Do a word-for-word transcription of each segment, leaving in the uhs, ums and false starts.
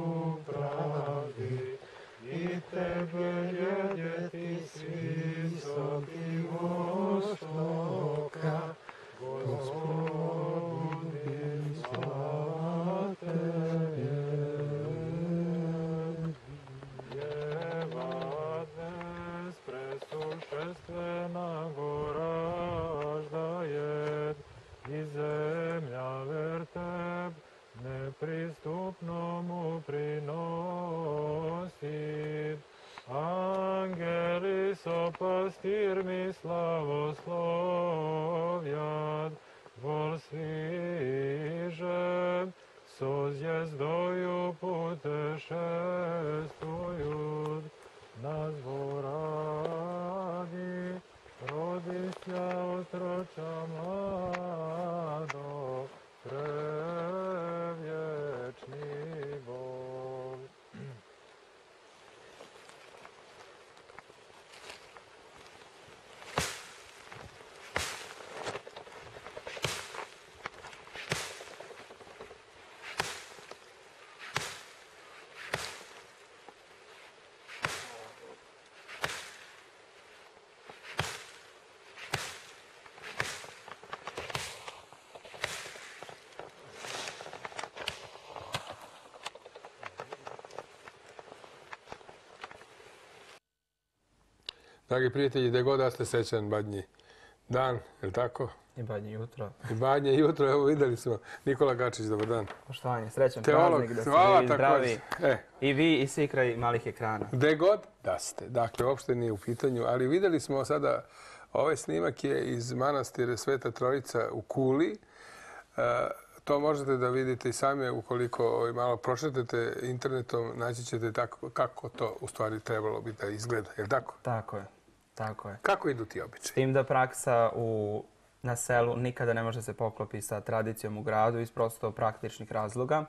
su pravi, i tebe vidjeti s visokih vostoka, Gospodin slava Tebe. Jevadnes presušestvena gora ždaje, i zemlja verteb nepristupnomu prinosi. Angeli so pastirmi slavoslovjad, vol sviže, so zjezdою putešествуют, na zvoradi, rodisja otroča mlado, prevječni Bog. Dragi prijatelji, gde god da ste srećan badnji dan, je li tako? I badnje jutro. I badnje jutro, evo videli smo. Nikola Gačić, dobar dan. Poštovanje, srećan Teolog, praznik, da ste hvala, vi zdravi. E. I vi i svi kraj malih ekrana. Gde god da ste. Dakle, uopšte nije u pitanju, ali videli smo sada, ovaj snimak je iz manastira Sveta Trojica u Kuli. E, to možete da vidite i sami ukoliko malo pročetate internetom, naći ćete tako, kako to u stvari trebalo bi da izgleda. Je li tako? Tako je. Tako je. Kako idu ti običaji? S tim da praksa u, na selu nikada ne može se poklopi sa tradicijom u gradu iz prosto praktičnih razloga. E,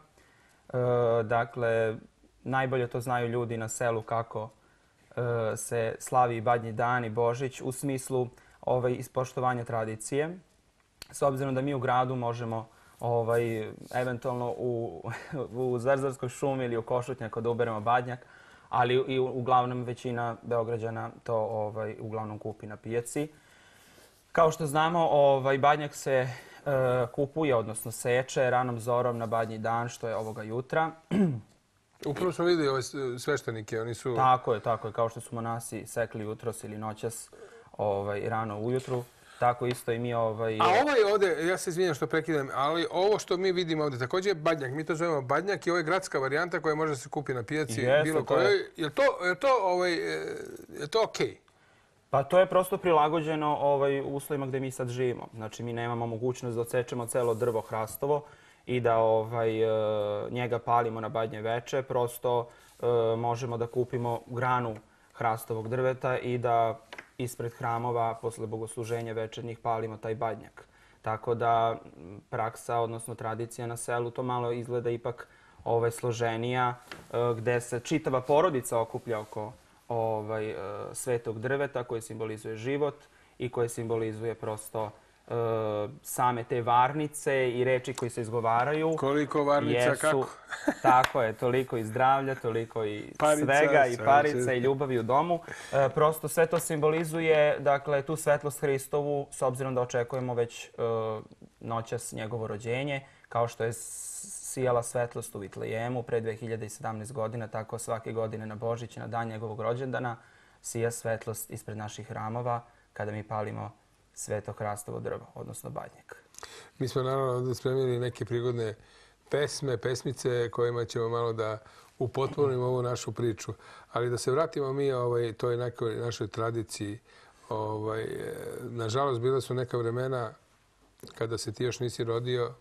dakle, najbolje to znaju ljudi na selu kako e, se slavi badnji dan i Božić u smislu ovaj, ispoštovanja tradicije. S obzirom da mi u gradu možemo ovaj, eventualno u, u Zverzarskoj šumi ili u Košutnjaku da uberemo badnjak, ali i uglavnom većina Beograđana to ovaj, uglavnom kupi na pijaci. Kao što znamo, ovaj, badnjak se e, kupuje, odnosno seče ranom zorom na badnji dan, što je ovoga jutra. Upravo smo vidjeli ove sveštenike, oni su... Tako je, tako je, kao što su monasi sekli jutros ili noćas ovaj, rano ujutru. Tako isto i mi ovaj... A ovo je ovdje, ja se izvinjam što prekidam, ali ovo što mi vidimo ovdje također je badnjak. Mi to zovemo badnjak i ovo je gradska varijanta koja može se kupiti na pijaci bilo kojoj. Je to, je to, ovaj, je to okej? Pa to je prosto prilagođeno ovaj, uslovima gdje mi sad živimo. Znači mi nemamo mogućnost da odsečemo celo drvo hrastovo i da ovaj, njega palimo na badnje veče. Prosto možemo da kupimo granu hrastovog drveta i da ispred hramova, posle bogosluženja večernjih, palimo taj badnjak. Tako da praksa, odnosno tradicija na selu, to malo izgleda ipak ovaj, složenija, gde se čitava porodica okuplja oko ovaj, svetog drveta koje simbolizuje život i koje simbolizuje prosto same te varnice i reči koji se izgovaraju. Koliko varnica, jesu, kako? Tako je, toliko i zdravlja, toliko i parica, svega, i parica, i ljubavi u domu. E, prosto sve to simbolizuje, dakle, tu svetlost Hristovu, s obzirom da očekujemo već e, noćas njegovo rođenje, kao što je sijala svetlost u Vitlejemu pre dve hiljade sedamnaeste. godina, tako svake godine na Božić, na dan njegovog rođendana, sija svetlost ispred naših hramova kada mi palimo sveto hrastovo drvo, odnosno badnjak. Mi smo naravno ovdje spremili neke prigodne pesme, pesmice kojima ćemo malo da upotpunimo ovu našu priču. Ali da se vratimo mi ovaj, toj nekoj našoj tradiciji. Ovaj, nažalost, bila su neka vremena kada se ti još nisi rodio.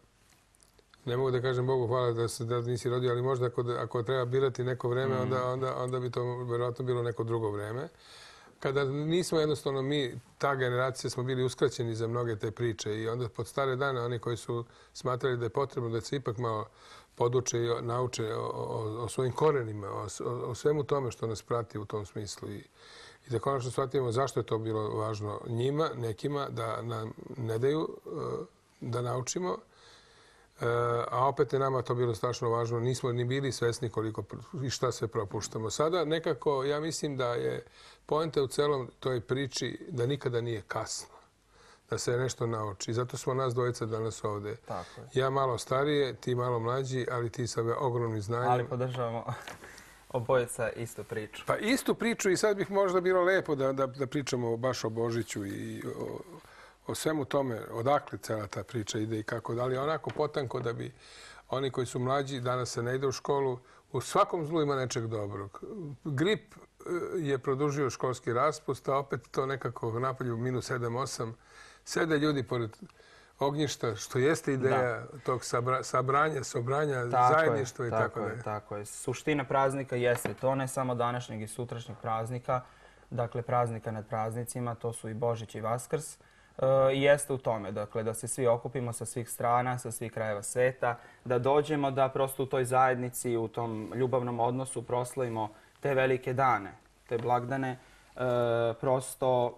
Ne mogu da kažem Bogu hvala da se da nisi rodio, ali možda ako, ako treba birati neko vreme, mm. onda, onda, onda bi to vjerojatno bilo neko drugo vreme. Kada nismo jednostavno mi, ta generacija, smo bili uskraćeni za mnoge te priče i onda pod stare dane oni koji su smatrali da je potrebno da se ipak malo poduče i nauče o, o, o svojim korenima, o, o svemu tome što nas prati u tom smislu. I, i da konačno shvatimo zašto je to bilo važno njima, nekima, da nam ne daju da naučimo. a opet je nama to bilo strašno važno. Nismo ni bili svesni koliko i šta sve propuštamo. Sada nekako ja mislim da je poenta u celom toj priči da nikada nije kasno. Da se nešto nauči. Zato smo nas dvojica danas ovde. Tako je. Ja malo starije, ti malo mlađi, ali ti sa ogromnim znanjem. Ali podržavamo obojica istu priču. Pa istu priču i sad bih možda bilo lepo da, da, da pričamo baš o Božiću i o, o svemu tome, odakle cela ta priča ide i kako da li onako potanko da bi oni koji su mlađi, danas se ne ide u školu, u svakom zlu ima nečeg dobrog. Grip je produžio školski raspust, a opet to nekako napolju minus sedam osam. Sede ljudi pored ognjišta, što jeste ideja da. tog sabra, sabranja, sobranja, tako zajedništva i tako, tako dalje. Je, tako je. Suština praznika jeste to, ne samo današnjeg i sutrašnjeg praznika, dakle praznika nad praznicima, to su i Božić i Vaskrs. E, jeste u tome, dakle, da se svi okupimo sa svih strana, sa svih krajeva sveta, da dođemo da prosto u toj zajednici, u tom ljubavnom odnosu proslavimo te velike dane, te blagdane. E, prosto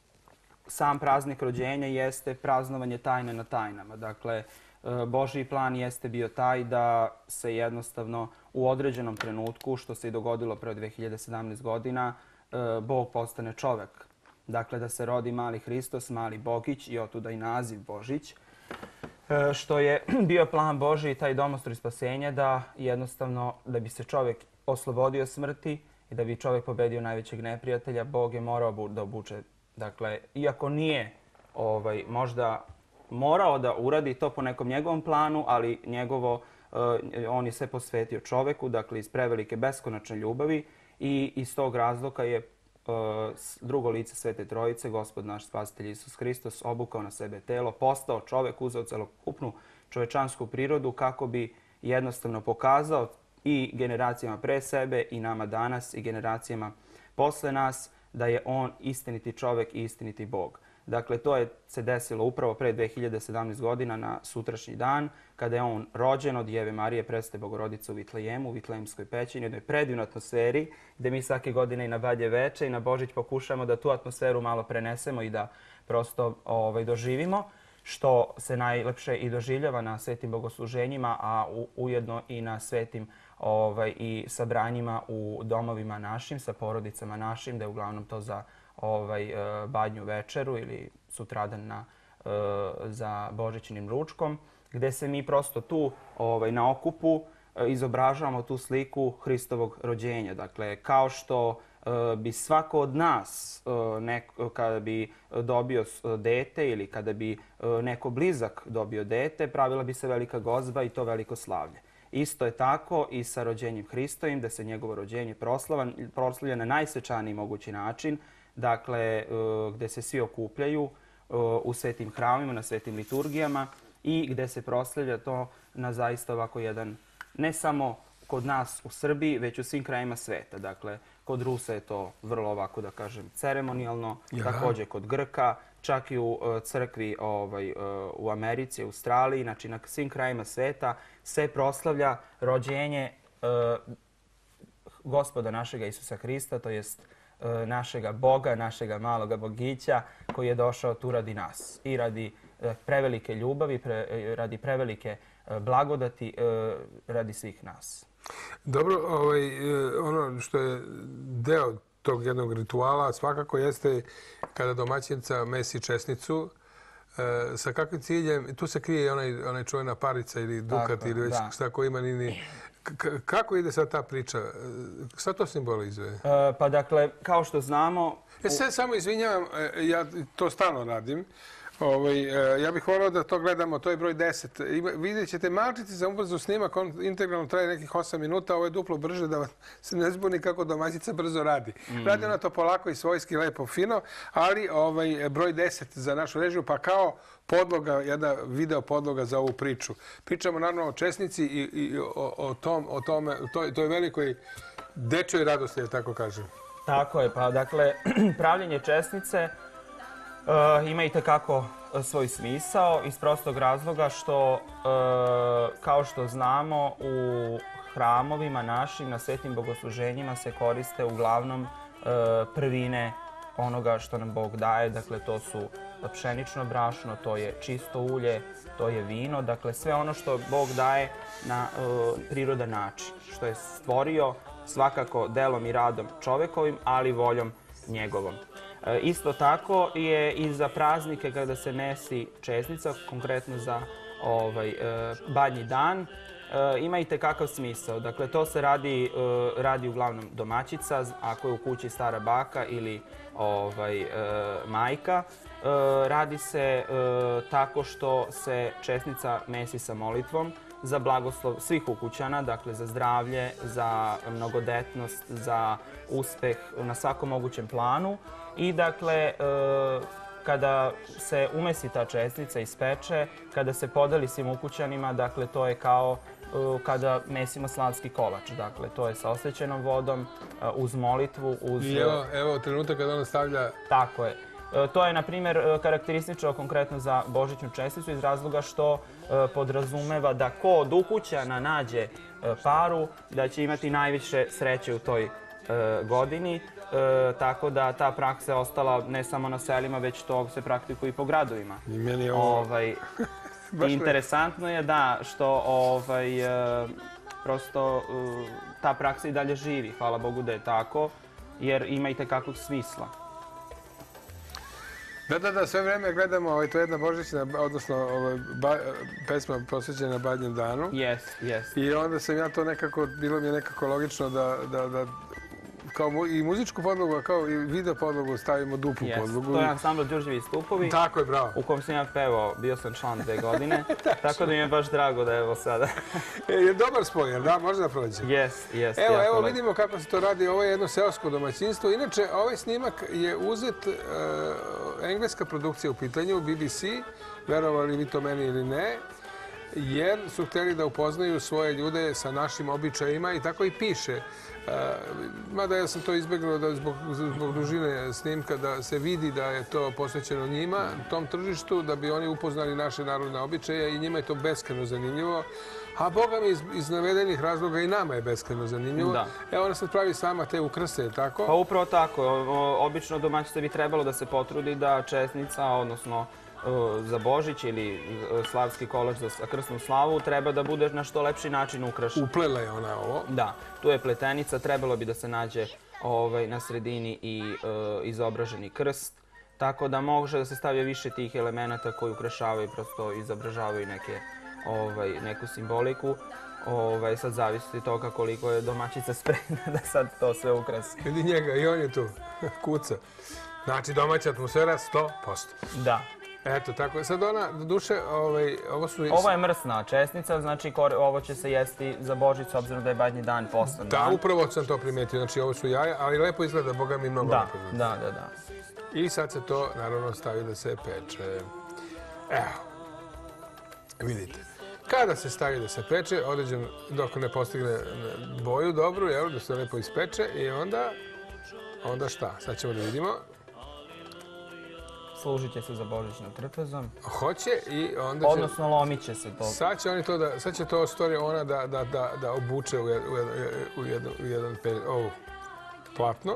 sam praznik rođenja jeste praznovanje tajne na tajnama. Dakle, Božji plan jeste bio taj da se jednostavno u određenom trenutku, što se i dogodilo pre dve hiljade sedamnaeste godina, Bog postane čovek. Dakle, da se rodi mali Hristos, mali Bogić i otuda i naziv Božić. Što je bio plan Božji i taj domostroj spasenja da jednostavno, da bi se čovek oslobodio smrti i da bi čovek pobedio najvećeg neprijatelja, Bog je morao da obuče. Dakle, iako nije ovaj, možda morao da uradi to po nekom njegovom planu, ali njegovo, uh, on je sve posvetio čoveku, dakle iz prevelike beskonačne ljubavi i iz tog razloga je uh, drugo lice Svete Trojice, Gospod naš Spasitelj Isus Hristos, obukao na sebe telo, postao čovek, uzeo celokupnu čovečansku prirodu kako bi jednostavno pokazao i generacijama pre sebe i nama danas i generacijama posle nas da je on istiniti čovek i istiniti Bog. Dakle, to je se desilo upravo pre dve hiljade sedamnaeste godina na sutrašnji dan, kada je on rođen od Jeve Marije, Presvete Bogorodice u Vitlejemu, u Vitlejemskoj pećini, u jednoj predivnoj atmosferi, gde mi svake godine i na Badnje veče i na Božić pokušamo da tu atmosferu malo prenesemo i da prosto ovaj, doživimo, što se najlepše i doživljava na svetim bogosluženjima, a u, ujedno i na svetim ovaj, i sabranjima u domovima našim, sa porodicama našim, da je uglavnom to za ovaj, Badnju večeru ili sutradan na, za Božićnim ručkom, gde se mi prosto tu ovaj, na okupu izobražavamo tu sliku Hristovog rođenja. Dakle, kao što bi svako od nas, neko, kada bi dobio dete ili kada bi neko blizak dobio dete, pravila bi se velika gozba i to veliko slavlje. Isto je tako i sa rođenjem Hristovim, da se njegovo rođenje proslavlja na najsvečaniji mogući način, dakle, gde se svi okupljaju u svetim hramima, na svetim liturgijama i gde se proslavlja to na zaista ovako jedan, ne samo kod nas u Srbiji, već u svim krajima sveta. Dakle, kod Rusa je to vrlo ovako, da kažem, ceremonijalno, ja. Također kod Grka, čak i u crkvi ovaj, u Americi, Australiji, znači na svim krajima sveta se proslavlja rođenje uh, Gospoda našega Isusa Hrista, to jest uh, našega Boga, našega maloga Bogića, koji je došao tu radi nas i radi uh, prevelike ljubavi, pre, radi prevelike uh, blagodati, uh, radi svih nas. Dobro, ovaj, ono što je deo tog jednog rituala svakako jeste kada domaćinica mesi česnicu. E, sa kakvim ciljem? Tu se krije onaj, onaj čuvena parica ili dukat tako, ili već šta ko ima nini. K kako ide sad ta priča? Šta to simbolizuje? E, pa dakle, kao što znamo... E, sve samo izvinjavam, ja to stalno radim. Ovaj, ja bih volio da to gledamo, to je broj deset. Vidjet ćete malčice za ubrzo snimak, on integralno traje nekih osam minuta, ovo je duplo brže da se ne zbuni kako domaćica brzo radi. Mm. Radi ona to polako i svojski, lepo, fino, ali ovaj, broj deset za našu režiju, pa kao podloga, jedna video podloga za ovu priču. Pričamo naravno o česnici i, i o, o, tom, o tome, to, to je velikoj dečoj radosti, da tako kažem. Tako je, pa dakle, pravljenje česnice Uh, ima i tekako svoj smisao iz prostog razloga što, uh, kao što znamo, u hramovima našim na svetim bogosluženjima se koriste uglavnom uh, prvine onoga što nam Bog daje. Dakle, to su pšenično brašno, to je čisto ulje, to je vino. Dakle, sve ono što Bog daje na uh, prirodan način, što je stvorio svakako delom i radom čovekovim, ali voljom njegovom. E, isto tako je i za praznike kada se mesi česnica, konkretno za ovaj, e, badnji dan, e, ima i tekakav smisao. Dakle, to se radi, e, radi uglavnom domaćica, ako je u kući stara baka ili ovaj, e, majka. E, radi se e, tako što se česnica mesi sa molitvom za blagoslov svih ukućana, dakle za zdravlje, za mnogodetnost, za uspeh na svakom mogućem planu. I dakle, e, kada se umesi ta čestica, ispeče, kada se podeli svim ukućanima, dakle to je kao e, kada mesimo slavski kolač. Dakle, to je sa osvećenom vodom, e, uz molitvu, uz... I evo, evo trenutak kada ona stavlja... Tako je. E, to je, na primjer, karakteristično konkretno za božićnu česticu iz razloga što e, podrazumeva da ko od ukućana nađe e, paru, da će imati najviše sreće u toj e, godini. E, tako da ta praksa je ostala ne samo na selima, već to se praktikuje i po gradovima. I meni je ovo... Ovaj, interesantno je da što ovaj, e, prosto e, ta praksa i dalje živi, hvala Bogu da je tako, jer ima i tekakvog smisla. Da, da, da, sve vreme gledamo, ovaj, to je jedna božićna, odnosno ovaj, ba, pesma posvećena Badnjem danu. Jes, jes. I onda sam ja to nekako, bilo mi je nekako logično da, da, da kao mu, i muzičku podlogu, kao i video podlogu stavimo duplu Yes. podlogu. To je ansambl Đurđevi stupovi. Tako je, bravo. U kom sam ja pevao, bio sam član dve godine, tako da mi je baš drago da evo sada. E, je dobar spoj, jer da, može da prođe. Jes, jes. Evo, evo vidimo kako se to radi. Ovo je jedno seosko domaćinstvo. Inače, ovaj snimak je uzet, uh, engleska produkcija u pitanju, B B C, verovali vi to meni ili ne, jer su htjeli da upoznaju svoje ljude sa našim običajima i tako i piše. Uh, mada ja sam to izbjegnuo da zbog, zbog dužine snimka da se vidi da je to posvećeno njima, tom tržištu, da bi oni upoznali naše narodne običaje i njima je to beskrajno zanimljivo. A Boga mi iz, iz navedenih razloga i nama je beskrajno zanimljivo. Da. Evo ona sad pravi sama te ukrase, tako? Pa upravo tako. O, obično domaćica bi trebalo da se potrudi da česnica, odnosno za Božić ili slavski kolač za krsnu slavu, treba da bude na što lepši način ukrašen. Uplela je ona ovo. Da, tu je pletenica, trebalo bi da se nađe ovaj, na sredini i e, izobraženi krst, tako da može da se stavlja više tih elemenata koji ukrašavaju, prosto izobražavaju neke, ovaj, neku simboliku. Ovaj, sad zavisi od toga koliko je domaćica spremna da sad to sve ukrasi. Vidi njega i on je tu, kuca. Znači domaća atmosfera sto posto. Da. Eto, tako. Sad ona, do duše, ovaj, ovo su... Ovo je mrsna česnica, znači kor, ovo će se jesti za Božić, s obzirom da je badnji dan poslan dan. Da, upravo sam to primetio. Znači, ovo su jaja, ali lepo izgleda, Boga mi mnogo da, lepo izgleda. Da, da, da. I sad se to, naravno, stavi da se peče. Evo, vidite. Kada se stavi da se peče, određen, dok ne postigne boju dobru, jel, da se lepo ispeče i onda, onda šta? Sad ćemo da vidimo. Služit će se za božićnom trpezom. Hoće i onda će... Odnosno lomit će se to. Sad će, oni to da, sad će to stvari ona da, da, da, da obuče u, jed, u, jedan, u, jedan, u jedan period. Ovo platno.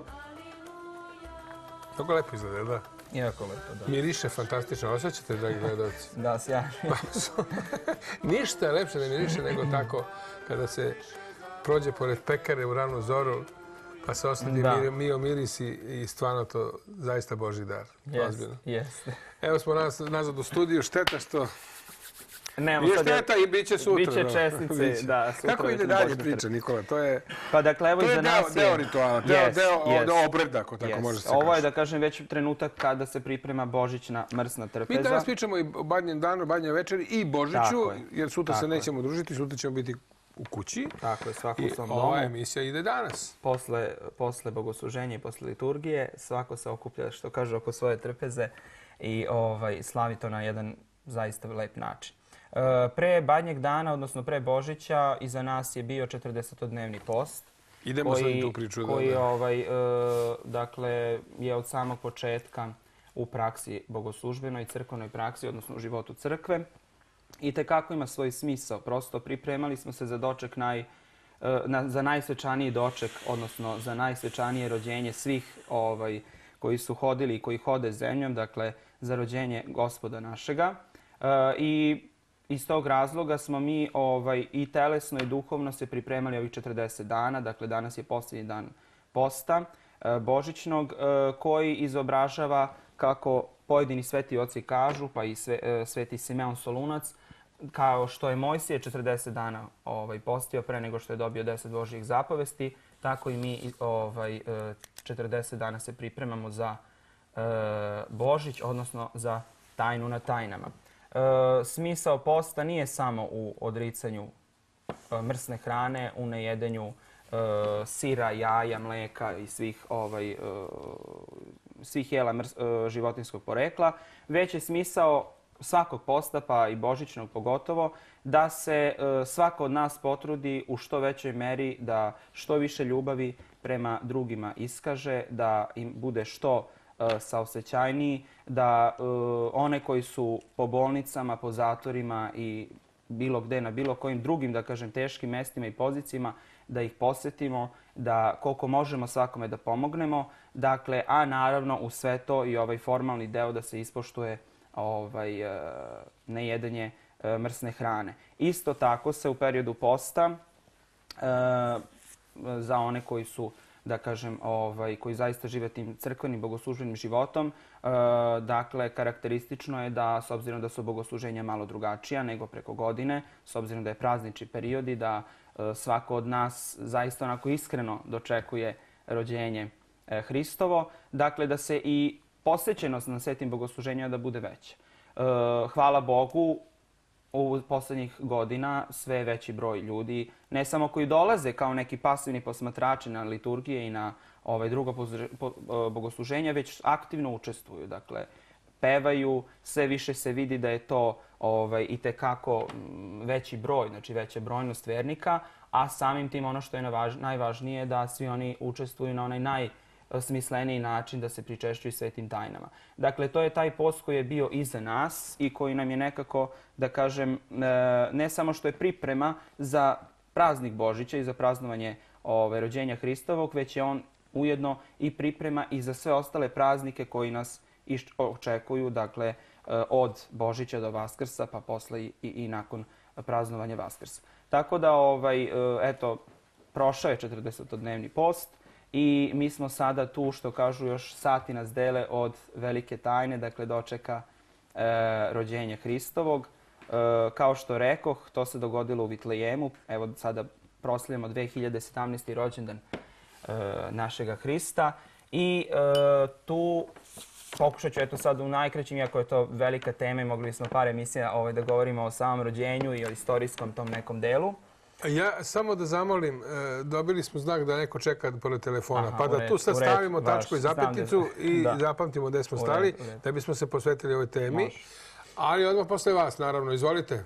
Tako lepo izgleda, da? Jako lepo, da. Miriše fantastično. Osjećate, dragi gledalci? Da, sjajno. Ništa lepše ne miriše nego tako kada se prođe pored pekare u ranu zoru, pa se osjeti mio, mio miris i, i stvarno to zaista Božji dar. Yes, yes. Evo smo nas, nazad u studiju. Šteta što... Nemo, je šteta i bit će sutra. Biće česnice, biće. Da. Sutra kako ide dalje priča, Nikola? To je, pa dakle, evo to je za deo, nas deo rituala, deo, yes, deo, yes. deo obreda, ako tako yes. može se Ovo kaže. je, da kažem, već trenutak kada se priprema božićna mrsna trpeza. Mi danas pričamo i o badnjem danu, badnjoj večeri i Božiću, jer sutra tako se nećemo družiti, sutra ćemo biti u kući. Tako je, svako u svom domu. I ova emisija ide danas. Posle, posle bogosluženja i posle liturgije, svako se okuplja, što kaže, oko svoje trpeze i ovaj, slavi to na jedan zaista lep način. Pre badnjeg dana, odnosno pre Božića, iza nas je bio četrdesetodnevni post. Idemo koji, sad tu priču. Koji da, da. ovaj, e, dakle, je od samog početka u praksi bogoslužbenoj i crkvenoj praksi, odnosno u životu crkve. I tekako ima svoj smisao. Prosto pripremali smo se za doček naj, e, na, za najsvečaniji doček, odnosno za najsvečanije rođenje svih ovaj, koji su hodili i koji hode zemljom, dakle za rođenje Gospoda našega. I iz tog razloga smo mi ovaj, i telesno i duhovno se pripremali ovih četrdeset dana, dakle danas je posljednji dan posta božićnog, koji izobražava, kako pojedini sveti oci kažu, pa i sveti Simeon Solunac, kao što je Mojsije četrdeset dana ovaj, postio pre nego što je dobio deset Božjih zapovesti, tako i mi ovaj, četrdeset dana se pripremamo za e, Božić, odnosno za tajnu na tajnama. E, smisao posta nije samo u odricanju e, mrsne hrane, u nejedenju e, sira, jaja, mleka i svih, ovaj, e, svih jela mrs, e, životinjskog porekla, već je smisao svakog posta, pa i božićnog pogotovo, da se e, svako od nas potrudi u što većoj meri da što više ljubavi prema drugima iskaže, da im bude što e, saosećajniji, da e, one koji su po bolnicama, po zatvorima i bilo gde, na bilo kojim drugim, da kažem, teškim mestima i pozicijama, da ih posjetimo, da koliko možemo svakome da pomognemo. Dakle, a naravno u sve to i ovaj formalni deo da se ispoštuje ovaj, nejedanje mrsne hrane. Isto tako se u periodu posta za one koji su, da kažem, ovaj, koji zaista žive tim crkvenim bogosluženim životom, dakle, karakteristično je da, s obzirom da su bogosluženja malo drugačija nego preko godine, s obzirom da je praznični period i da svako od nas zaista onako iskreno dočekuje rođenje Hristovo, dakle, da se i posvećenost na svetim bogosluženjima da bude veća. Hvala Bogu, u posljednjih godina sve veći broj ljudi, ne samo koji dolaze kao neki pasivni posmatrači na liturgije i na ovaj, drugo bogosluženja, već aktivno učestvuju. Dakle, pevaju, sve više se vidi da je to ovaj, i tekako veći broj, znači veća brojnost vernika, a samim tim ono što je najvažnije da svi oni učestvuju na onaj naj smisleniji način da se pričešćuju svetim tajnama. Dakle, to je taj post koji je bio iza nas i koji nam je nekako, da kažem, ne samo što je priprema za praznik Božića i za praznovanje ove, rođenja Hristovog, već je on ujedno i priprema i za sve ostale praznike koji nas očekuju, dakle, od Božića do Vaskrsa, pa posle i, i, i nakon praznovanja Vaskrsa. Tako da, ovaj, eto, prošao je četrdesetodnevni post. I mi smo sada tu, što kažu, još sati nas dele od velike tajne, dakle dočeka e, rođenja Hristovog. E, kao što rekoh, to se dogodilo u Vitlejemu. Evo sada proslavljamo dve hiljade sedamnaesti. rođendan e, našega Hrista. I e, tu pokušat ću eto sad u najkraćim, iako je to velika tema i mogli smo par emisija ovaj, da govorimo o samom rođenju i o istorijskom tom nekom delu. Ja samo da zamolim, dobili smo znak da neko čeka pored telefona, Aha, pa da tu sad stavimo tačku i zapetnicu i da. zapamtimo gde smo stali, u red, u red. da bismo se posvetili ovoj temi. Može. Ali odmah posle vas, naravno. Izvolite.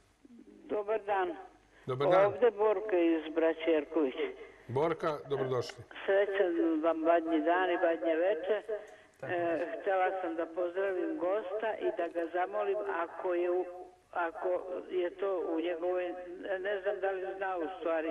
Dobar dan. Dobar dan. Ovde Borka iz Braće Jerković. Borka, dobrodošli. Srećan vam badnji dan i badnje veče. E, htjela sam da pozdravim gosta i da ga zamolim ako je u Ako je to u njegove, ne znam da li zna u stvari,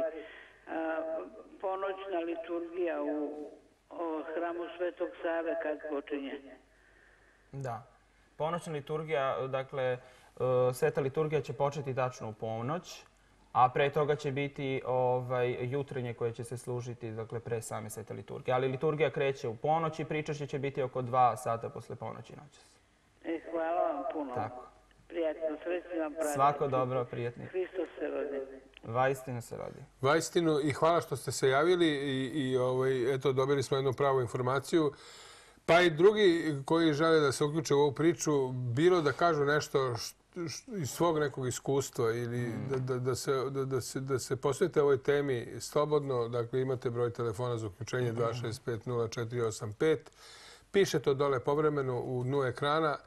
ponoćna liturgija u hramu Svetog Save kad počinje. Da. Ponoćna liturgija, dakle, sveta liturgija će početi tačno u ponoć, a pre toga će biti ovaj, jutrenje koje će se služiti, dakle, pre same svete liturgije. Ali liturgija kreće u ponoć i pričašće će biti oko dva sata posle ponoći noćas. E, hvala vam puno. Tako. Prijatno, srećni vam pravi. Svako dobro, prijatni. Hristos se rodi. Vaistinu se rodi. Vaistinu i hvala što ste se javili i, i ovaj, eto, dobili smo jednu pravu informaciju. Pa i drugi koji žele da se uključe u ovu priču, bilo da kažu nešto što, što, iz svog nekog iskustva ili mm. da, da, da, se, da, da, se, da se posvetite ovoj temi slobodno. Dakle, imate broj telefona za uključenje dva šest pet nula četiri osam pet. Pišete dole povremeno u dnu ekrana.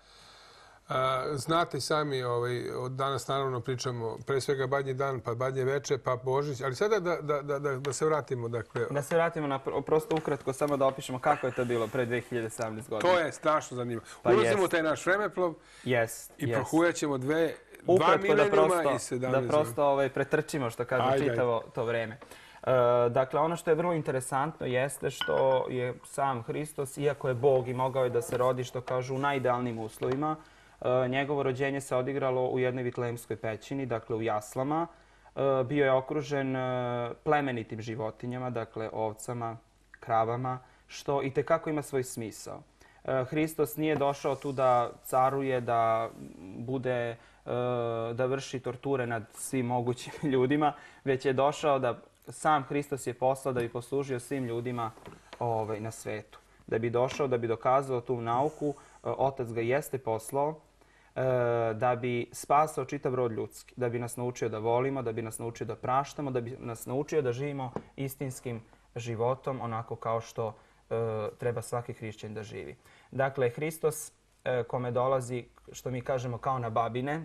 Znate i sami, ovaj, od danas naravno pričamo pre svega badnji dan, pa badnje veče, pa Božić. Ali sada da, da, da, da, da se vratimo. Dakle, da se vratimo na prosto ukratko, samo da opišemo kako je to bilo pre dve hiljade sedamnaeste. godine. To je strašno zanimljivo. Pa ulazimo u taj naš vremeplov yes, i yes. prohujaćemo dve, ukratko, dva milenijuma da prosto, i sedamnaest. Da prosto ovaj, pretrčimo, što kažem, čitavo to vreme. Dakle, ono što je vrlo interesantno jeste što je sam Hristos, iako je Bog i mogao je da se rodi, što kažu, u najidealnim uslovima, njegovo rođenje se odigralo u jednoj vitlejemskoj pećini, dakle u jaslama. Bio je okružen plemenitim životinjama, dakle ovcama, kravama, što i tekako ima svoj smisao. Hristos nije došao tu da caruje, da bude, da vrši torture nad svim mogućim ljudima, već je došao da sam Hristos je poslao da bi poslužio svim ljudima ovaj, na svetu. Da bi došao, da bi dokazao tu nauku, Otac ga jeste poslao, da bi spasao čitav rod ljudski, da bi nas naučio da volimo, da bi nas naučio da praštamo, da bi nas naučio da živimo istinskim životom, onako kao što treba svaki hrišćan da živi. Dakle, Hristos kome dolazi, što mi kažemo kao na babine,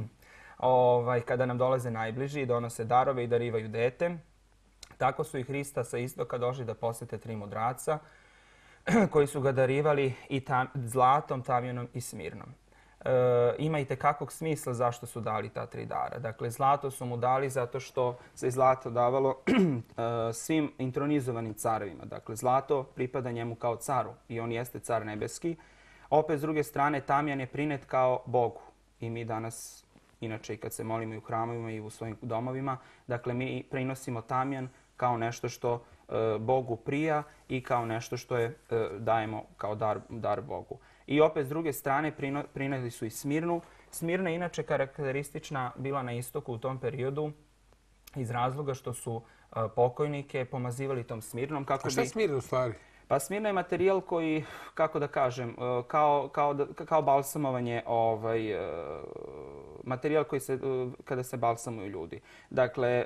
ovaj, kada nam dolaze najbliži i donose darove i darivaju dete, tako su i Hrista sa istoka došli da posete tri mudraca koji su ga darivali i tam, zlatom, tamjanom i smirnom. E, ima i tekakvog smisla zašto su dali ta tri dara. Dakle, zlato su mu dali zato što se zlato davalo svim intronizovanim carevima. Dakle, zlato pripada njemu kao caru i on jeste car nebeski. Opet, s druge strane, tamjan je prinet kao Bogu. I mi danas, inače i kad se molimo i u hramovima i u svojim domovima, dakle, mi prinosimo tamjan kao nešto što e, Bogu prija i kao nešto što je e, dajemo kao dar, dar Bogu. I opet, s druge strane, prino, prineli su i smirnu. Smirna je inače karakteristična bila na istoku u tom periodu iz razloga što su e, pokojnike pomazivali tom smirnom. Kako A šta je bi... smirna u stvari? Pa smirna je materijal koji, kako da kažem, kao, kao, kao balsamovanje, ovaj, materijal koji se, kada se balsamuju ljudi. Dakle,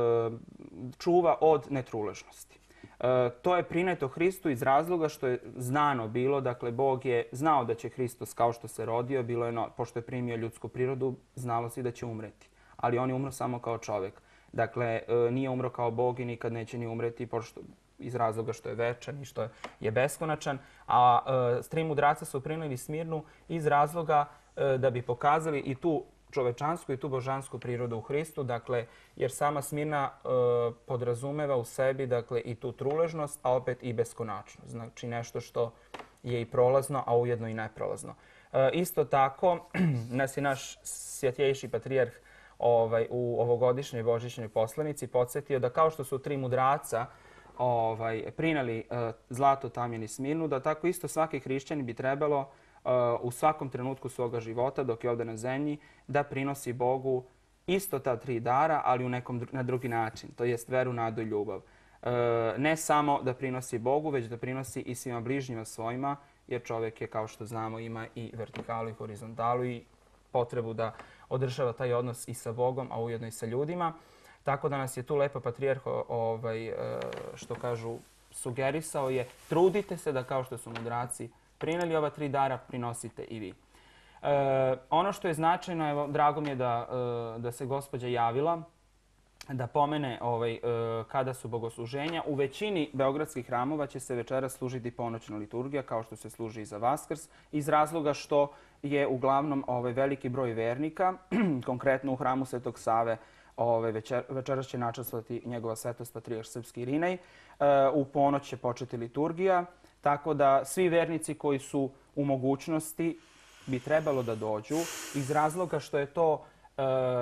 čuva od netruležnosti. To je prineto Hristu iz razloga što je znano bilo, dakle, Bog je znao da će Hristos kao što se rodio, bilo je, no, pošto je primio ljudsku prirodu, znalo se da će umreti. Ali on je umro samo kao čovjek. Dakle, nije umro kao Bog i nikad neće ni umreti, pošto iz razloga što je večan i što je beskonačan. A e, tri mudraca su prinijeli smirnu iz razloga e, da bi pokazali i tu čovečansku i tu božansku prirodu u Hristu. Dakle, jer sama smirna e, podrazumeva u sebi, dakle, i tu truležnost, a opet i beskonačnost. Znači nešto što je i prolazno, a ujedno i neprolazno. E, isto tako nas je naš svjetljejši patrijarh ovaj, u ovogodišnjoj božićnoj poslanici podsjetio da kao što su tri mudraca ovaj, prinali uh, zlato, tamjan i smirnu, da tako isto svaki hrišćanin bi trebalo uh, u svakom trenutku svoga života, dok je ovdje na zemlji, da prinosi Bogu isto ta tri dara, ali u nekom dru na drugi način, to jest veru, nadu i ljubav. Uh, ne samo da prinosi Bogu, već da prinosi i svima bližnjima svojima, jer čovjek je, kao što znamo, ima i vertikalu i horizontalu i potrebu da održava taj odnos i sa Bogom, a ujedno i sa ljudima. Tako da nas je tu lepo patrijarh, ovaj, što kažu, sugerisao je trudite se da kao što su mudraci prinijeli ova tri dara, prinosite i vi. E, ono što je značajno, evo, drago mi je da, da se gospođa javila, da pomene ovaj, kada su bogosluženja. U većini beogradskih hramova će se večeras služiti ponoćna liturgija, kao što se služi i za Vaskrs, iz razloga što je uglavnom ovaj, veliki broj vernika, konkretno u hramu Svetog Save, Ove, večer, večeras će načastvati njegova svetost patrijarh srpski Irinej. E, u ponoć će početi liturgija, tako da svi vernici koji su u mogućnosti bi trebalo da dođu iz razloga što je to e,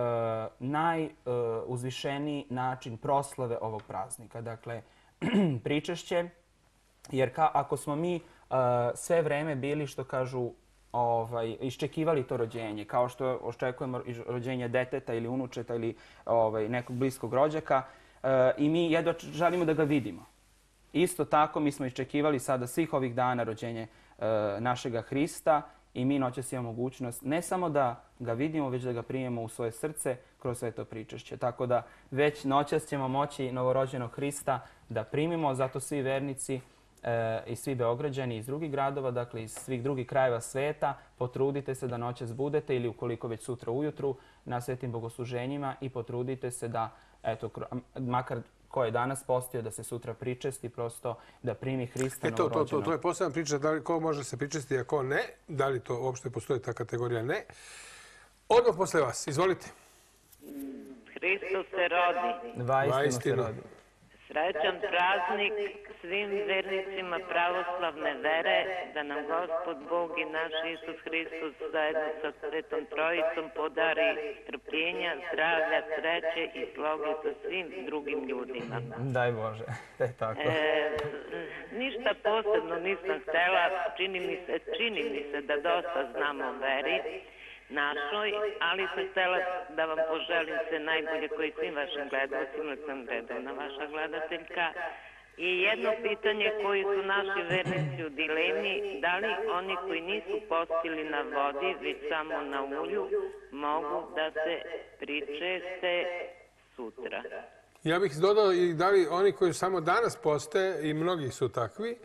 najuzvišeniji e, način proslave ovog praznika. Dakle, pričešće, jer ka, ako smo mi e, sve vreme bili, što kažu, Ovaj, iščekivali to rođenje, kao što očekujemo rođenje deteta ili unučeta ili ovaj, nekog bliskog rođaka e, i mi jedva želimo da ga vidimo. Isto tako mi smo iščekivali sada svih ovih dana rođenje e, našega Hrista i mi noćas imamo mogućnost ne samo da ga vidimo, već da ga primimo u svoje srce kroz sve to pričešće. Tako da već noćas ćemo moći novorođenog Hrista da primimo, zato svi vernici i svi Beograđani iz drugih gradova, dakle iz svih drugih krajeva sveta, potrudite se da noćas budete ili ukoliko već sutra ujutru na svetim bogosluženjima i potrudite se da, eto, makar ko je danas postio, da se sutra pričesti, prosto da primi Hrista Eto, novorođenog. To, to, to je posebna priča, da li ko može se pričesti, a ko ne, da li to uopšte postoji ta kategorija, ne. Odmah posle vas, izvolite. Hristos se rodi. Vaistinu se rodi. Srećan praznik svim vernicima pravoslavne vere, da nam Gospod Bog i naš Isus Hristos zajedno sa Svetom Trojicom podari strpljenja, zdravlja, sreće i sloge sa svim drugim ljudima. Daj Bože, da je tako. E, ništa posebno nisam htela, čini mi se, čini mi se da dosta znam o veri našoj, ali sam htjela da vam poželim sve najbolje koji svim vašim gledalcima, sam redovna vaša gledateljka. I jedno pitanje koji su naši vernici u dilemi, da li oni koji nisu postili na vodi, već samo na ulju, mogu da se pričeste sutra? Ja bih dodao i da li oni koji samo danas poste, i mnogi su takvi,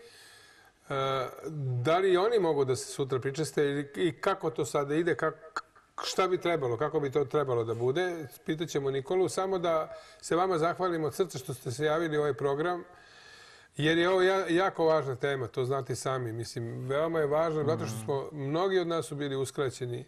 da li oni mogu da se sutra pričeste i kako to sada ide, šta bi trebalo, kako bi to trebalo da bude. Pitaćemo Nikolu, samo da se vama zahvalim od srca što ste se javili u ovaj program, jer je ovo jako važna tema, to znate sami. Mislim, veoma je važno, zato što smo, mnogi od nas su bili uskraćeni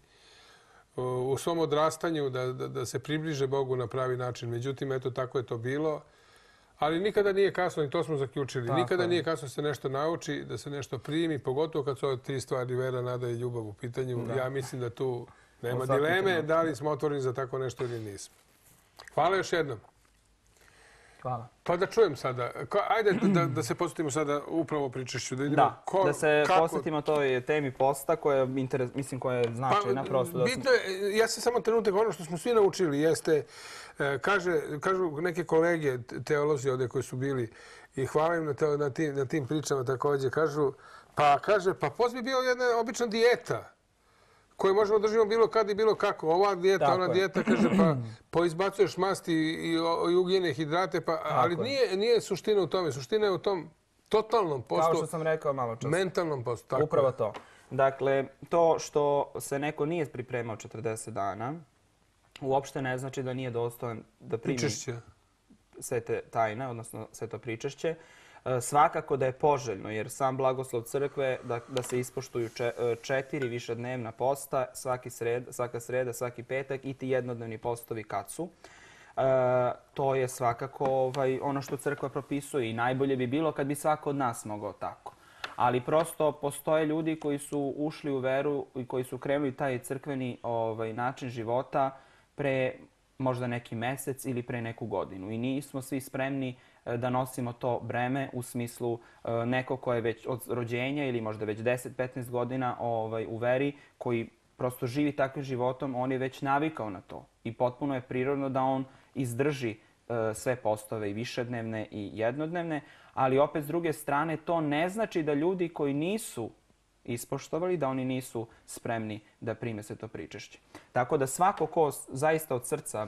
u svom odrastanju da se približe Bogu na pravi način. Međutim, eto, tako je to bilo. Ali nikada nije kasno, i to smo zaključili, nikada nije kasno da se nešto nauči, da se nešto primi, pogotovo kad su ove tri stvari, vera, nada i ljubav u pitanju. Ja mislim da tu nema dileme da li smo otvoreni za tako nešto ili nismo. Hvala još jednom. Hvala. Pa da čujem sada. Ajde da se posvetimo sada upravo pričešću. Da, da se posvetimo toj temi posta koja je značajna. Bitno je, ja se samo trenutak, ono što smo svi naučili jeste, kažu neke kolege, teolozi ovdje koji su bili, i hvala im na tim pričama također, kažu, pa kaže, pa post bi bio jedna obična dijeta koje možemo držimo bilo kad i bilo kako. Ova dijeta, ona dijeta, kaže, pa poizbacuješ masti i ugljene hidrate, ali nije suština u tome. Suština je u tom totalnom postu. Kao što sam rekao malo čas. Mentalnom postu. Upravo to. Dakle, to što se neko nije pripremao četrdeset dana, uopšte ne znači da nije dostojan da primi sve te tajne, odnosno sve to pričešće. Svakako da je poželjno, jer sam blagoslov crkve da se ispoštuju četiri višednevna posta, svaka sreda, svaki petak i ti jednodnevni postovi kad su. To je svakako ono što crkva propisuje i najbolje bi bilo kad bi svako od nas mogao tako. Ali prosto postoje ljudi koji su ušli u veru i koji su krenuli taj crkveni način života pre možda neki mesec ili pre neku godinu. I nismo svi spremni da nosimo to breme u smislu neko ko je već od rođenja ili možda već deset do petnaest godina u veri, koji prosto živi takvim životom, on je već navikao na to. I potpuno je prirodno da on izdrži sve postove i višednevne i jednodnevne, ali opet s druge strane to ne znači da ljudi koji nisu ispoštovali, da oni nisu spremni da prime sve to pričešće. Tako da svako ko zaista od srca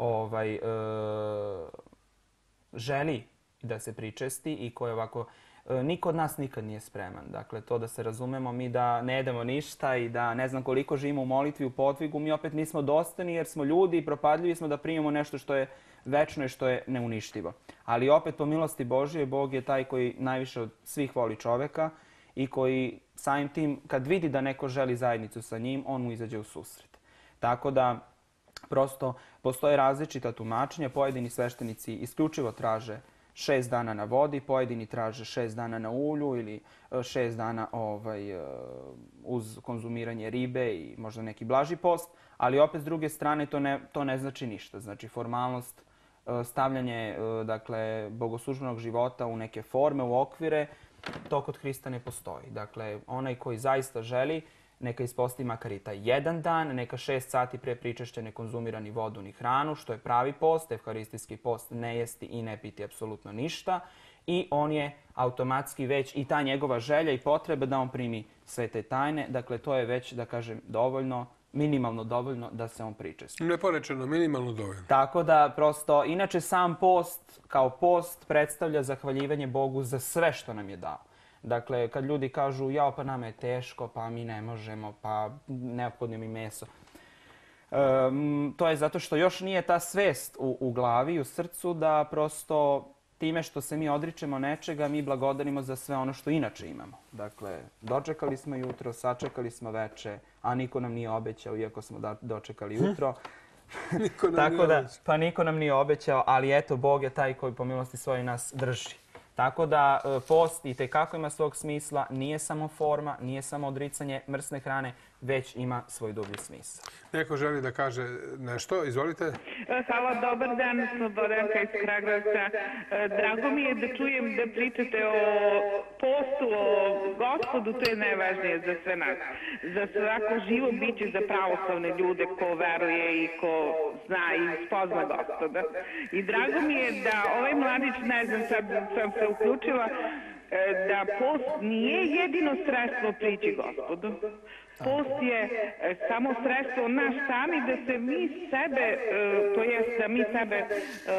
želi da se pričesti i koji ovako, niko od nas nikad nije spreman. Dakle, to da se razumemo, mi da ne jedemo ništa i da ne znam koliko živimo u molitvi, u podvigu, mi opet nismo dostani jer smo ljudi i propadljivi smo da primimo nešto što je večno i što je neuništivo. Ali opet po milosti Božije, Bog je taj koji najviše od svih voli čoveka i koji samim tim, kad vidi da neko želi zajednicu sa njim, on mu izađe u susret. Tako da, prosto, postoje različita tumačenja. Pojedini sveštenici isključivo traže šest dana na vodi, pojedini traže šest dana na ulju ili šest dana uz konzumiranje ribe i možda neki blaži post, ali opet s druge strane to ne znači ništa. Znači formalnost, stavljanje bogoslužbenog života u neke forme, u okvire, to kod Hrista ne postoji. Dakle, onaj koji zaista želi, neka isposti makar i taj jedan dan, neka šest sati pre pričešća ne konzumira ni vodu ni hranu, što je pravi post, evharistijski post, ne jesti i ne piti apsolutno ništa. I on je automatski već i ta njegova želja i potreba da on primi sve te tajne. Dakle, to je već, da kažem, dovoljno, minimalno dovoljno da se on pričesti. Neporečeno, minimalno dovoljno. Tako da, prosto, inače sam post kao post predstavlja zahvaljivanje Bogu za sve što nam je dao. Dakle, kad ljudi kažu, jao, pa nama je teško, pa mi ne možemo, pa neophodno mi meso. To je zato što još nije ta svest u glavi i u srcu da prosto time što se mi odričemo nečega, mi blagodarimo za sve ono što inače imamo. Dakle, dočekali smo jutro, sačekali smo veče, a niko nam nije obećao, iako smo dočekali jutro. Niko nam Tako nije da, obećao. pa niko nam nije obećao, ali eto, Bog je taj koji po milosti svoje nas drži. Tako da e, post i tekako ima svog smisla, nije samo forma, nije samo odricanje mrsne hrane, već ima svoj dublji smisao. Neko želi da kaže nešto, izvolite. Hvala, dobar dan, Slobodanka iz Kragujevca. Drago mi je da čujem da pričate o postu, o Gospodu, to je najvažnije za sve nas. Za svako živo biće, za pravoslavne ljude ko veruje i ko zna i spozna Gospoda. I drago mi je da ovaj mladić, ne znam, sad sam se uključila, da post nije jedino sredstvo prići Gospodu. Post je e, samo sredstvo naš sami da se mi sebe, e, to jest da mi sebe e,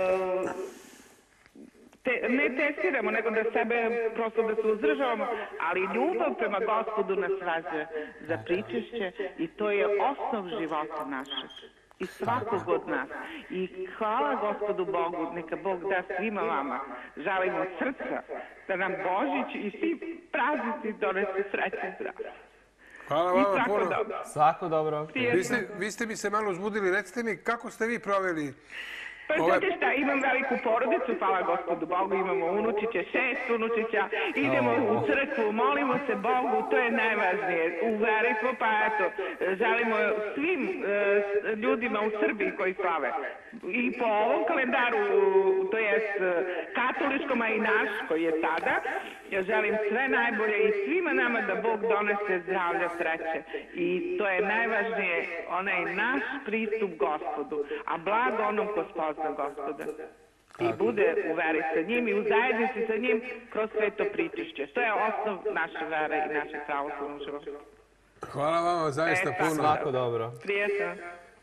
te, ne testiramo, nego da sebe prosto da se uzdržavamo, ali ljubav prema Gospodu nas vezuje za pričešće i to je osnov života našeg. I svakog od nas. I hvala Gospodu Bogu, neka Bog da svima vama. Žalimo od srca da nam Božić i svi praznici donese sreće i zdravlje. Hvala I vama svako puno. dobro. Svako dobro. Vi ste, vi ste mi se malo uzbudili. Recite mi, kako ste vi proveli? Pa Ove- znate šta, imam veliku porodicu, hvala Gospodu Bogu, imamo unučiće, šest unučića, idemo u crkvu, molimo se Bogu, to je najvažnije. U veri smo, pa eto, želimo svim e, ljudima u Srbiji koji slave. I po ovom kalendaru, to jest e, katoličkom, a i naš koji je sada, ja želim sve najbolje i svima nama da Bog donese zdravlja, sreće. I to je najvažnije, onaj naš pristup Gospodu, a blago onom ko spozna Gospoda. I bude u veri sa njim i u zajednici sa njim kroz sveto pričešće. To je osnov naše vere i našeg pravoslavnog života. Hvala vama zaista E, puno. Svako dobro. Prijetno.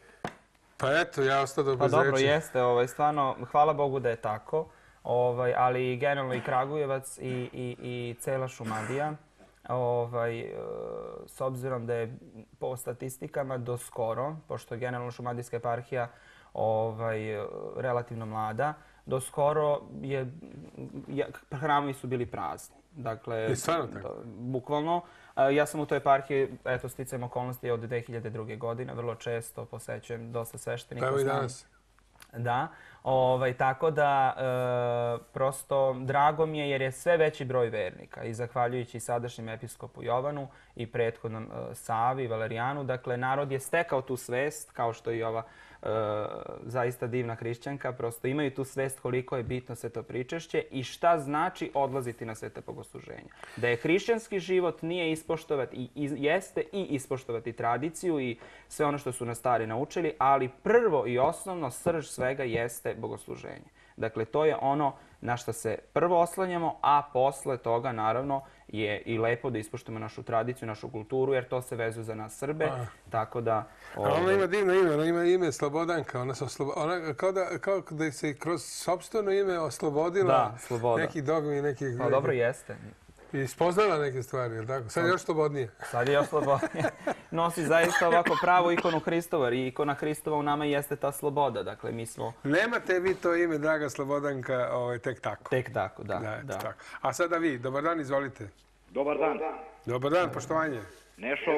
Pa eto, ja ostao Pa bez dobro, reči. jeste, ovaj, stvarno, hvala Bogu da je tako, ovaj, ali generalno i Kragujevac i, i, i cela Šumadija, ovaj, e, s obzirom da je po statistikama do skoro, pošto je generalno Šumadijska eparhija ovaj, e, relativno mlada, do skoro je, je, hramovi su bili prazni. Dakle, Je stvarno tako? da, bukvalno. E, Ja sam u toj eparhiji, eto, sticajem okolnosti od dve hiljade druge. godine, vrlo često posećujem dosta sveštenika. Pa evo i znam. danas. Da, ovaj, tako da e, prosto drago mi je jer je sve veći broj vernika i zahvaljujući sadašnjem episkopu Jovanu i prethodnom e, Savi, Valerijanu, dakle narod je stekao tu svest, kao što i ova e, zaista divna hrišćanka, prosto imaju tu svest koliko je bitno sveto pričešće i šta znači odlaziti na sveta bogosluženja. Da je hrišćanski život nije ispoštovati, i, i, jeste i ispoštovati tradiciju i sve ono što su nas stari naučili, ali prvo i osnovno srž svega jeste bogosluženje. Dakle, to je ono na što se prvo oslanjamo, a posle toga, naravno, je i lepo da ispoštujemo našu tradiciju, našu kulturu, jer to se vezuje za nas Srbe. A. Tako da... A ona ovaj, ima divno ime, ona ima ime Slobodanka. Ona, se oslobo... ona kao, da, kao da se kroz sopstveno ime oslobodila Da, sloboda. nekih dogmi i nekih... Pa dobro jeste. I spoznala neke stvari, je li tako? Sad je još slobodnije. Sad je još slobodnije. Nosi zaista ovako pravu ikonu Hristova i ikona Hristova u nama jeste ta sloboda. Dakle, mi smo Nemate vi to ime, draga Slobodanka, ovaj, tek tako. tek tako, da. Da, eto da. tako. A sada vi, dobar dan, izvolite. Dobar dan. Dobar dan, poštovanje. Nešo,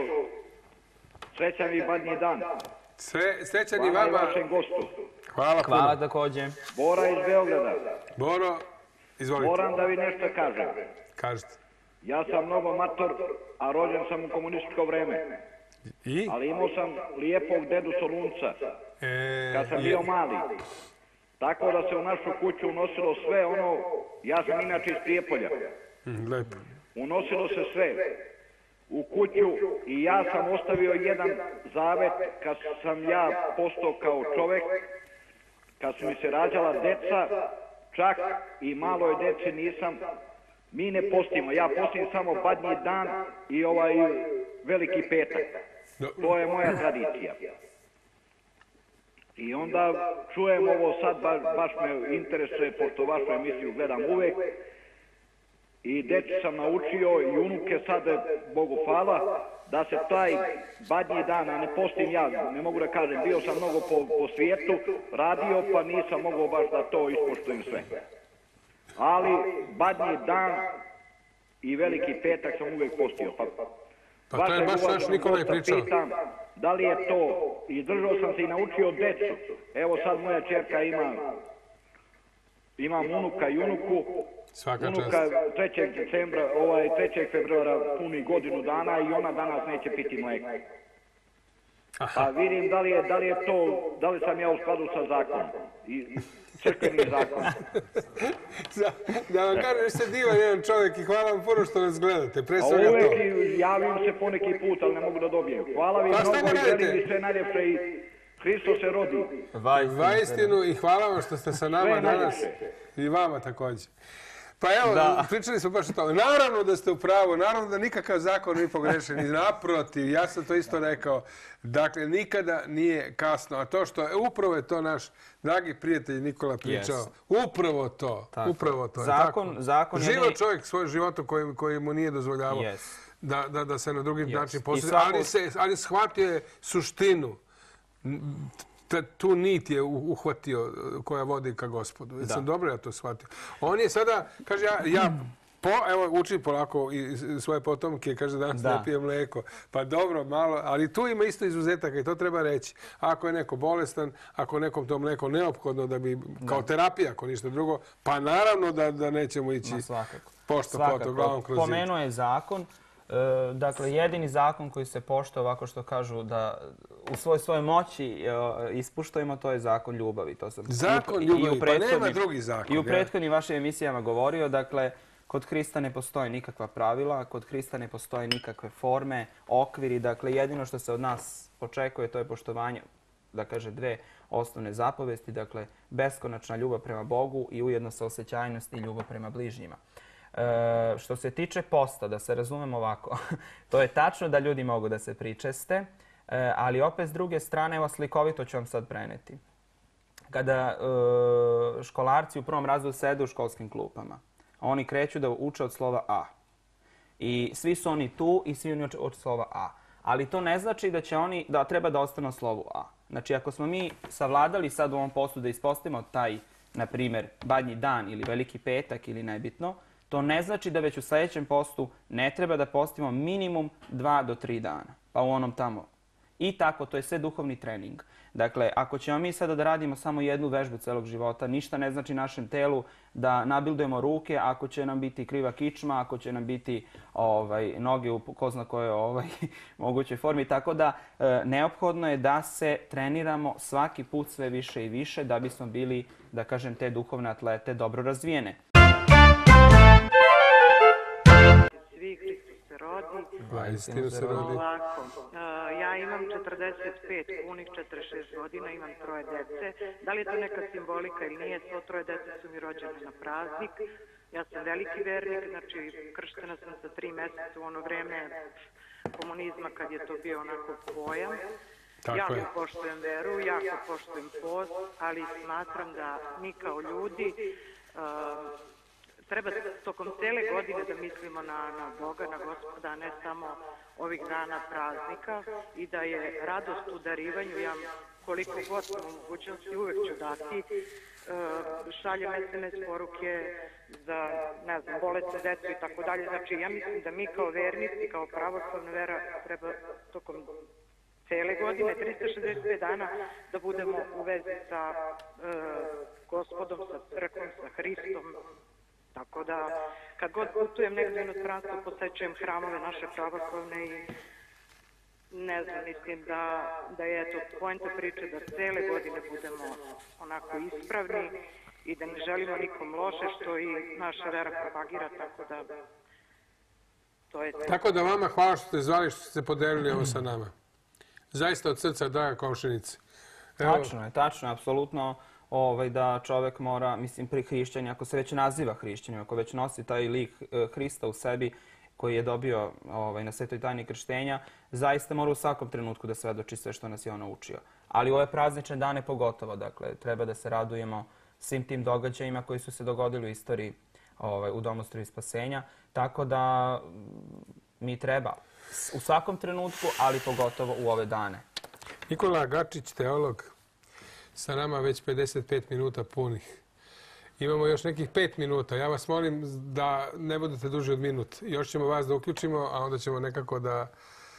srećan vi badnji dan. Sve, srećan i Hvala i vama. vašem gostu. Hvala puno. Hvala takođe. Bora iz Beograda. Boro, izvolite. Moram da vi nešto kažem. Kažete. Ja sam mnogo mator, a rođen sam u komunističko vreme. I? Ali imao sam lijepog dedu Solunca, E, kad sam i- bio mali. Tako da se u našu kuću unosilo sve ono, ja sam inače iz Prijepolja. Mm, lepo. Unosilo se sve u kuću i ja sam ostavio jedan zavet kad sam ja postao kao čovek, kad su mi se rađala deca, čak i maloj deci nisam, mi ne postimo, ja postim samo badnji dan i ovaj veliki petak. Do- To je moja tradicija. I onda čujem ovo sad, baš, baš me interesuje, pošto vašu emisiju gledam uvek. I deci sam naučio i unuke sad, Bogu hvala, da se taj badnji dan, a ne postim ja, ne mogu da kažem, bio sam mnogo po, po svijetu, radio, pa nisam mogao baš da to ispoštujem sve. Ali badnji dan i veliki petak sam uvek postio. Pa Pa to je baš naš Nikola je pričao. Pitam, da li je to, i držao sam se i naučio decu. Evo sad moja čerka ima, imam unuka i unuku. Svaka čast. Unuka trećeg decembra, ovaj trećeg februara puni godinu dana i ona danas neće piti mlijeko. Pa vidim da li je, da li je to, da li sam ja u skladu sa zakonom. I crkvenim zakonom. Da vam kažem, vi ste divan jedan čovjek i hvala vam puno što nas gledate. Pre A svega to. uvek javim se poneki put, ali ne mogu da dobijem. Hvala vi Pa šta mnogo da i želim radite? mi sve najljepše i Hristo se rodi. Vaistinu i hvala vam što ste sa nama Sve danas. najljepše. I vama također. Pa evo, Da. pričali smo baš o tome. Naravno da ste u pravu, naravno da nikakav zakon nije pogrešen. I naprotiv, ja sam to isto rekao. Dakle, nikada nije kasno. A to što je, upravo je to naš dragi prijatelj Nikola pričao. Yes. Upravo to. Tako. Upravo to. je Zakon- tako. zakon je Živo jedini- čovjek svoj životom koji, koji mu nije dozvoljavao Yes. da, da, da se na drugi Yes. način I posjeti. svako- Ali, se, ali shvatio je suštinu. Ta- tu nit je u- uhvatio koja vodi ka Gospodu. Da. Sam dobro ja to shvatio. On je sada, kaže, ja, ja po, evo, učim polako i svoje potomke, kaže, danas Da. ne pije mlijeko. Pa dobro, malo, ali tu ima isto izuzetaka i to treba reći. Ako je neko bolestan, ako je nekom to mlijeko neophodno da bi, kao terapija, ako ništa drugo, pa naravno da, da nećemo ići Ma svakako. pošto Svakako. poto, glavom kroz zid. Pomenuo je zakon. E, dakle, jedini zakon koji se poštuje, ovako što kažu, da u svoj svoje moći e, ispuštujemo, to je zakon ljubavi. To sam Zakon i- i ljubavi, u pa nema prethodnim- drugi zakon, I u ja. prethodnim vašim emisijama govorio, dakle, kod Hrista ne postoje nikakva pravila, kod Hrista ne postoje nikakve forme, okviri. Dakle, jedino što se od nas očekuje, to je poštovanje, da kaže, dve osnovne zapovesti. Dakle, beskonačna ljubav prema Bogu i ujedno saosećajnost i ljubav prema bližnjima. E, što se tiče posta, da se razumemo ovako, to je tačno da ljudi mogu da se pričeste, e, ali opet s druge strane, evo slikovito ću vam sad preneti. Kada e, školarci u prvom razredu sede u školskim klupama, oni kreću da uče od slova A. I svi su oni tu i svi oni uče od slova A. Ali to ne znači da će oni, da treba da ostanu na slovu A. Znači, ako smo mi savladali sad u ovom postu da ispostavimo taj, na primjer, Badnji dan ili Veliki petak ili nebitno, to ne znači da već u sljedećem postu ne treba da postimo minimum dva do tri dana. Pa u onom tamo. I tako, to je sve duhovni trening. Dakle, ako ćemo mi sada da radimo samo jednu vežbu celog života, ništa ne znači našem telu da nabildujemo ruke ako će nam biti kriva kičma, ako će nam biti ovaj, noge u ko zna kojoj ovaj, mogućoj formi. Tako da, e, neophodno je da se treniramo svaki put sve više i više da bismo bili, da kažem, te duhovne atlete dobro razvijene. Svi Hristos se rodi. Vaistinu se rodi. Ovako, uh, ja imam četrdeset pet, punih četrdeset šest godina, imam troje dece. Da li je to neka simbolika ili nije, svo troje dece su mi rođene na praznik. Ja sam veliki vernik, znači krštena sam sa tri mjeseca u ono vreme komunizma kad je to bio onako pojam. Tako jako je. poštujem veru, jako poštujem post, ali smatram da mi kao ljudi uh, treba tokom cele godine da mislimo na, na Boga, na Gospoda, a ne samo ovih dana praznika i da je radost u darivanju. Ja koliko god sam u mogućnosti uvek ću dati. E, šaljem es em es poruke za, ne znam, bolesne decu i tako dalje. Znači, ja mislim da mi kao vernici, kao pravoslavna vera treba tokom cele godine, trista šezdeset pet dana, da budemo u vezi sa e, Gospodom, sa crkvom, sa Hristom. Tako da, kad god putujem negdje u inostranstvo, posećujem hramove naše pravoslavne i ne znam, mislim da, da je to poenta priče da cele godine budemo onako ispravni i da ne želimo nikom loše, što i naša vera propagira, tako da to je to. Tako da vama hvala što ste zvali, što ste podelili ovo sa nama. Zaista od srca, draga komšinice. Evo, Tačno je, tačno je, apsolutno. Ovaj, da čovjek mora, mislim, pri hrišćanju, ako se već naziva hrišćanjem, ako već nosi taj lik e, Hrista u sebi koji je dobio ovaj, na svetoj tajni krštenja, zaista mora u svakom trenutku da svedoči sve što nas je on naučio. Ali u ove praznične dane pogotovo, dakle, treba da se radujemo svim tim događajima koji su se dogodili u istoriji ovaj, u Domostroju spasenja. Tako da mi treba u svakom trenutku, ali pogotovo u ove dane. Nikola Gačić, teolog, sa nama već pedeset pet minuta punih. Imamo još nekih pet minuta. Ja vas molim da ne budete duži od minut. Još ćemo vas da uključimo, a onda ćemo nekako da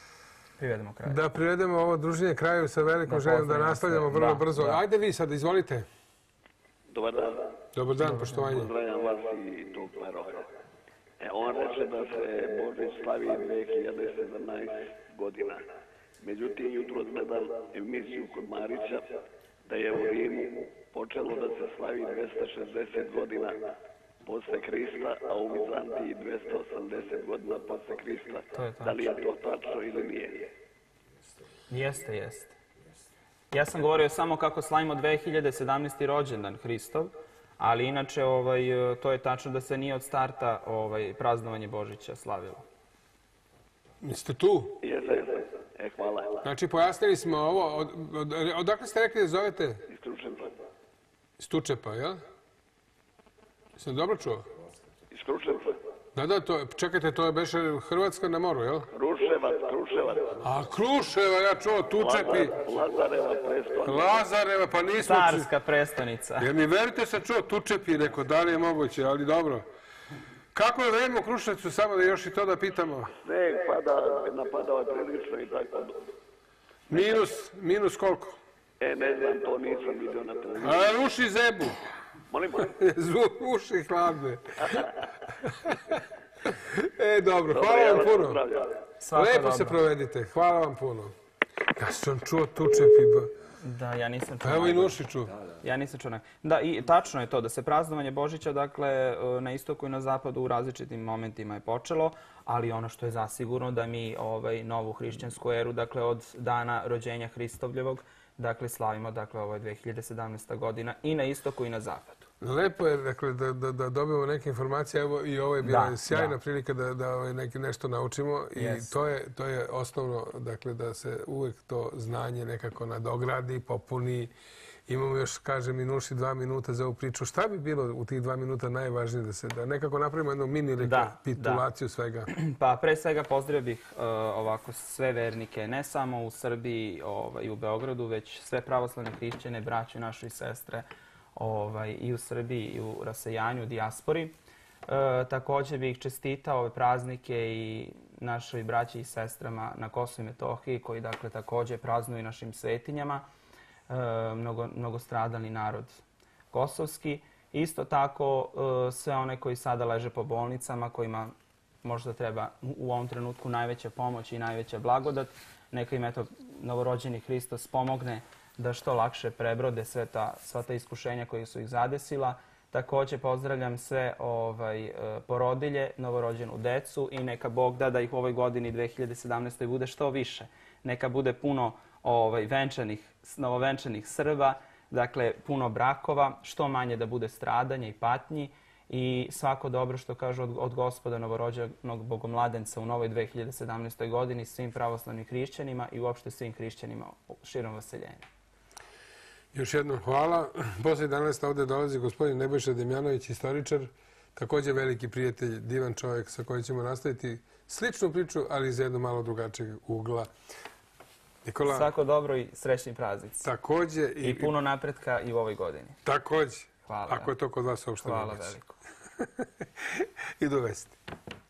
privedemo kraju. Da privedemo ovo druženje kraju sa velikom željom da nastavljamo vrlo brzo. Ajde vi sad, izvolite. Dobar dan. Dobar dan, poštovanje. Pozdravljam vas i tog paroha. E, on reče da se Božić slavi dve hiljade sedamnaeste godina. Međutim, jutro gledam emisiju kod Marića da je u Rimu počelo da se slavi dvesta šezdeset godina posle Krista, a u Vizantiji dvesta osamdeset godina posle Krista. Da li je to tačno ili nije? Jeste, jeste. Ja sam govorio samo kako slavimo dve hiljade sedamnaesti. rođendan Hristov, ali inače ovaj, to je tačno da se nije od starta ovaj, praznovanje Božića slavilo. Jeste tu? Jeste, jeste. E, hvala. Znači, pojasnili smo ovo. Od, od, odakle ste rekli da zovete? Iz Kruševca. Iz Tučepa, jel? Sam dobro čuo? Iz Kruševca. Da, da, to, čekajte, to je beše Hrvatska na moru, jel? Kruševac, Kruševac. A Kruševa, ja čuo, Tučepi. Lazareva prestonica. Lazareva, pa nismo... Carska prestonica. Jer mi verite sam čuo Tučepi, neko, da li je moguće, ali dobro. Kako je vreme u Kruševcu, samo da još i to da pitamo? Ne, pada, napadao je prilično i tako. Minus, minus koliko? E, ne znam, to nisam vidio na televiziji. A uši zebu. Molim? Uši hladne. E, dobro, hvala vam puno. Lepo se provedite, hvala vam puno. Ja sam čuo Tučepi. Da, ja nisam čuo. Pa evo i Nuši čuo. Ja nisam čuo. Da, i tačno je to da se praznovanje Božića, dakle, na istoku i na zapadu u različitim momentima je počelo, ali ono što je zasigurno da mi ovaj, novu hrišćansku eru, dakle, od dana rođenja Hristovljevog, dakle, slavimo, dakle, ovo je dve hiljade sedamnaesta. godina i na istoku i na zapadu. Lepo je, dakle, da, da, da dobijemo neke informacije. Evo, i ovo je bila da, sjajna da. prilika da, da ovaj, neki, nešto naučimo i Yes. to, je, to je osnovno, dakle, da se uvek to znanje nekako nadogradi, popuni. Imamo još, kaže Minuši, dva minuta za ovu priču. Šta bi bilo u tih dva minuta najvažnije da se, da nekako napravimo jednu mini rekapitulaciju svega? Pa pre svega pozdravio bih uh, ovako sve vernike, ne samo u Srbiji ovaj, i u Beogradu, već sve pravoslavne hrišćane, braću naše i sestre, ovaj, i u Srbiji i u rasejanju, u dijaspori. E, također bih čestitao ove praznike i našoj braći i sestrama na Kosovu i Metohiji, koji dakle također praznuju našim svetinjama, e, mnogo, mnogostradalni narod kosovski. Isto tako e, sve one koji sada leže po bolnicama, kojima možda treba u ovom trenutku najveća pomoć i najveća blagodat. Neka im eto novorođeni Hristos pomogne da što lakše prebrode sve ta, sva ta iskušenja koje su ih zadesila. Također pozdravljam sve ovaj, porodilje, novorođenu decu i neka Bog da da ih u ovoj godini dve hiljade sedamnaeste. bude što više. Neka bude puno ovaj, venčanih, novovenčanih Srba, dakle puno brakova, što manje da bude stradanja i patnji i svako dobro što kažu od, od Gospoda novorođenog bogomladenca u novoj dve hiljade sedamnaestoj. godini svim pravoslavnim hrišćanima i uopšte svim hrišćanima širom vaseljenja. Još jednom hvala. Poslije danas ovdje dolazi gospodin Nebojša Demjanović, istoričar, također veliki prijatelj, divan čovjek sa kojim ćemo nastaviti sličnu priču, ali iz jednog malo drugačijeg ugla. Nikola, svako dobro i srećni praznici. Također I, I puno napretka i u ovoj godini. Također. Hvala. Ako je to kod vas uopšte Hvala veliko. Idu vesti.